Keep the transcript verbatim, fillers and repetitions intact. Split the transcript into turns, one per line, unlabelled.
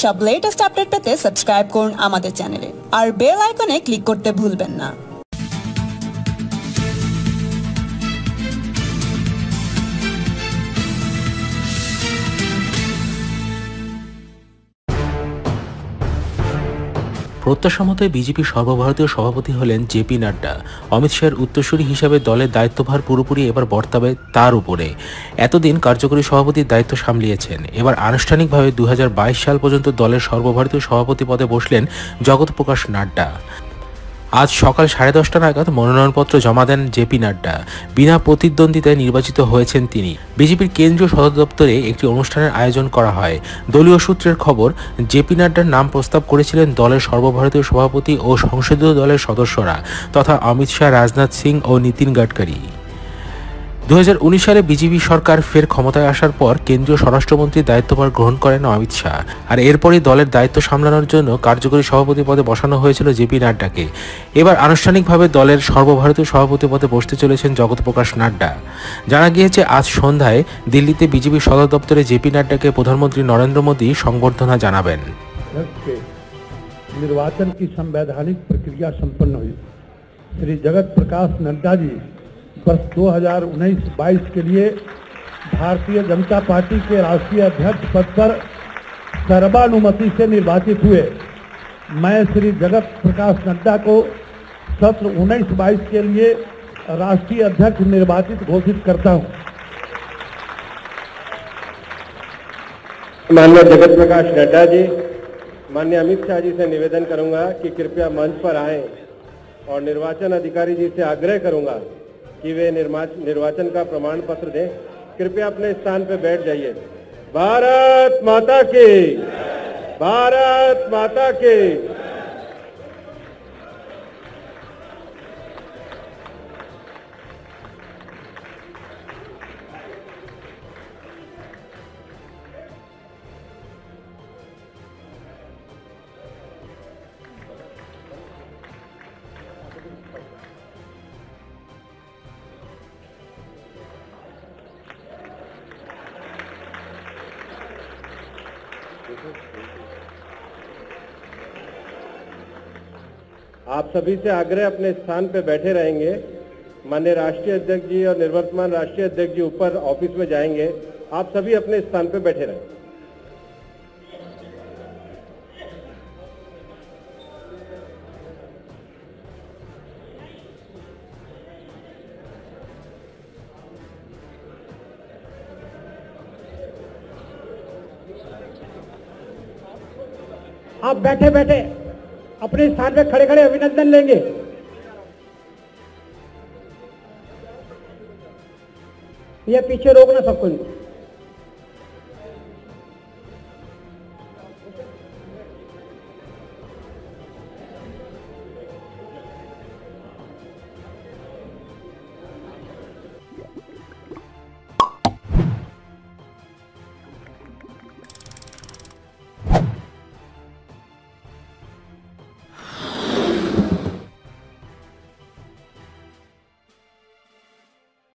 সব latest update পেতে subscribe করুন আমাদের চ্যানেলে আর বেল আইকনে ক্লিক করতে ভুলবেন না।
প্রত্যাশা মতো বিজেপির সর্বভারতীয় সভাপতি হলেন জেপি নাড্ডা। অমিত শাহের উত্তরসূরি হিসাবে দলের দায়িত্বভার পুরোপুরি এবার বর্তাবে তার উপরে। এতদিন কার্যকরী সভাপতির দায়িত্ব সামলিয়েছেন, এবার আনুষ্ঠানিকভাবে দু হাজার বাইশ সাল পর্যন্ত দলের সর্বভারতীয় সভাপতি পদে বসলেন জগৎ প্রকাশ নাড্ডা। আজ সকাল সাড়ে দশটা নাগাদ মনোনয়নপত্র জমা দেন জেপি নাড্ডা। বিনা প্রতিদ্বন্দ্বিতায় নির্বাচিত হয়েছেন তিনি। বিজেপির কেন্দ্রীয় সদর দপ্তরে একটি অনুষ্ঠানের আয়োজন করা হয়। দলীয় সূত্রের খবর, জেপি নাড্ডার নাম প্রস্তাব করেছিলেন দলের সর্বভারতীয় সভাপতি ও সংসদীয় দলের সদস্যরা তথা অমিত শাহ, রাজনাথ সিং ও নীতিন গাডকারি। দু হাজার উনিশ সালে বিজেপি সরকার ফের ক্ষমতায় আসার পর কেন্দ্রীয় স্বরাষ্ট্রমন্ত্রীর দায়িত্বভার গ্রহণ করেন অমিত শাহ, আর এরপরই দলের দায়িত্ব সামলানোর জন্য কার্যকরী সভাপতি পদে বসানো হয়েছিল জেপি নাড্ডাকে। এবার আনুষ্ঠানিকভাবে দলের সর্বভারতীয় সভাপতি পদে বসতে চলেছেন জগৎ প্রকাশ নাড্ডা। জানা গিয়েছে, আজ সন্ধ্যায় দিল্লিতে বিজেপি সদর দপ্তরে জেপি নাড্ডাকে প্রধানমন্ত্রী নরেন্দ্র মোদী সংবর্ধনা জানাবেন।
निर्वाचन की संवैधानिक प्रक्रिया संपन्न हुई। श्री जगत प्रकाश नड्डा जी वर्ष दो हज़ार उन्नीस बाईस के लिए भारतीय जनता पार्टी के राष्ट्रीय अध्यक्ष पद पर सर्वानुमति से निर्वाचित हुए। मैं श्री जगत प्रकाश नड्डा को सत्र उन्नीस बाईस के लिए राष्ट्रीय अध्यक्ष निर्वाचित घोषित करता हूं।
माननीय जगत प्रकाश नड्डा जी, माननीय अमित शाह जी से निवेदन करूंगा कि कृपया मंच पर आएं और निर्वाचन अधिकारी जी से आग्रह करूंगा कि वे निर्वाचन का प्रमाण पत्र दें। कृपया अपने स्थान पर बैठ जाइए। भारत माता की, भारत माता की। आप सभी से आग्रह अपने स्थान पर बैठे रहेंगे। माननीय राष्ट्रीय अध्यक्ष जी और निवर्तमान राष्ट्रीय अध्यक्ष जी ऊपर ऑफिस में जाएंगे। आप सभी अपने स्थान पर बैठे रहें।
आप बैठे बैठे अपने स्थान पे खड़े खड़े अभिनंदन लेंगे। ये पीछे रोकना सबको।